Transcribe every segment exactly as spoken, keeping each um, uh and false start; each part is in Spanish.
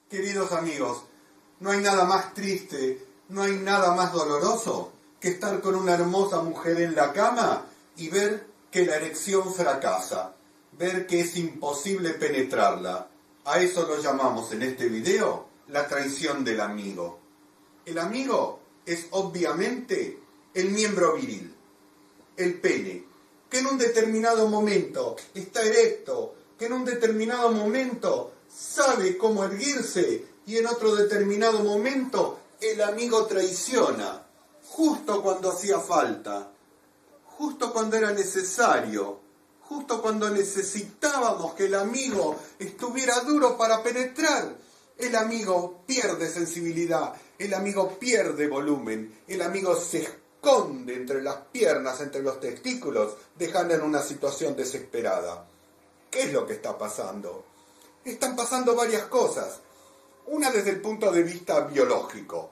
Queridos amigos, no hay nada más triste, no hay nada más doloroso que estar con una hermosa mujer en la cama y ver que la erección fracasa, ver que es imposible penetrarla. A eso lo llamamos en este video la traición del amigo. El amigo es obviamente el miembro viril, el pene, que en un determinado momento está erecto, que en un determinado momento sabe cómo erguirse y en otro determinado momento el amigo traiciona, justo cuando hacía falta, justo cuando era necesario, justo cuando necesitábamos que el amigo estuviera duro para penetrar. El amigo pierde sensibilidad, el amigo pierde volumen, el amigo se esconde entre las piernas, entre los testículos, dejando en una situación desesperada. ¿Qué es lo que está pasando? Están pasando varias cosas. Una desde el punto de vista biológico.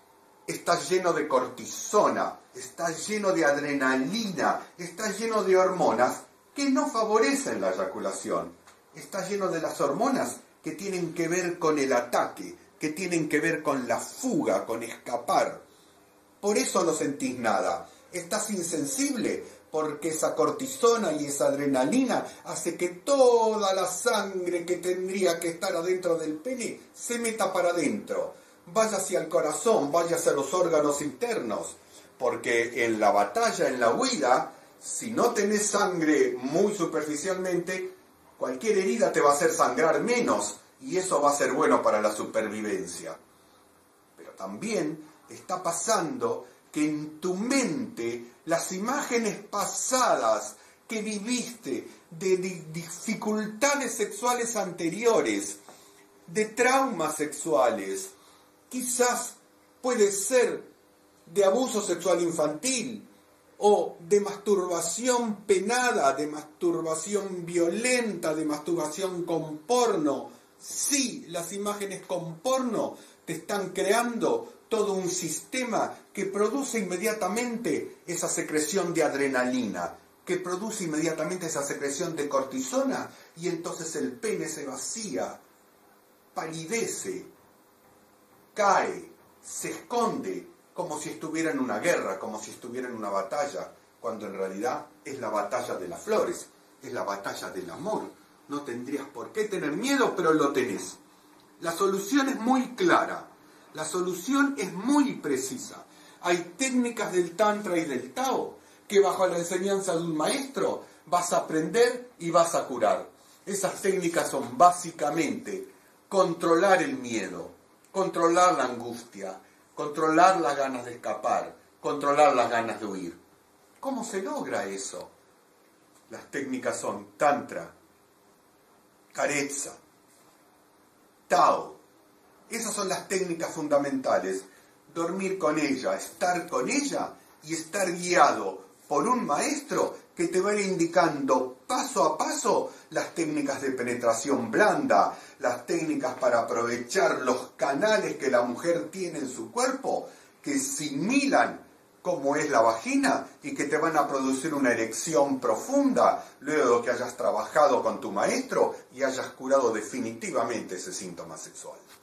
Está lleno de cortisona, está lleno de adrenalina, está lleno de hormonas que no favorecen la eyaculación. Está lleno de las hormonas que tienen que ver con el ataque, que tienen que ver con la fuga, con escapar. Por eso no sentís nada. Estás insensible porque esa cortisona y esa adrenalina hace que toda la sangre que tendría que estar adentro del pene se meta para adentro. Vaya hacia el corazón, vaya hacia los órganos internos. Porque en la batalla, en la huida, si no tenés sangre muy superficialmente, cualquier herida te va a hacer sangrar menos y eso va a ser bueno para la supervivencia. Pero también está pasando que en tu mente las imágenes pasadas que viviste de di- dificultades sexuales anteriores, de traumas sexuales, quizás puede ser de abuso sexual infantil o de masturbación penada, de masturbación violenta, de masturbación con porno. Sí, las imágenes con porno te están creando todo un sistema que produce inmediatamente esa secreción de adrenalina, que produce inmediatamente esa secreción de cortisona, y entonces el pene se vacía, palidece, cae, se esconde, como si estuviera en una guerra, como si estuviera en una batalla, cuando en realidad es la batalla de las flores, es la batalla del amor. No tendrías por qué tener miedo, pero lo tenés. La solución es muy clara. La solución es muy precisa. Hay técnicas del Tantra y del Tao que bajo la enseñanza de un maestro vas a aprender y vas a curar. Esas técnicas son básicamente controlar el miedo, controlar la angustia, controlar las ganas de escapar, controlar las ganas de huir. ¿Cómo se logra eso? Las técnicas son Tantra, Carezza, Tao. Esas son las técnicas fundamentales. Dormir con ella, estar con ella y estar guiado por un maestro que te va a ir indicando paso a paso las técnicas de penetración blanda, las técnicas para aprovechar los canales que la mujer tiene en su cuerpo, que similan cómo es la vagina y que te van a producir una erección profunda luego de que hayas trabajado con tu maestro y hayas curado definitivamente ese síntoma sexual.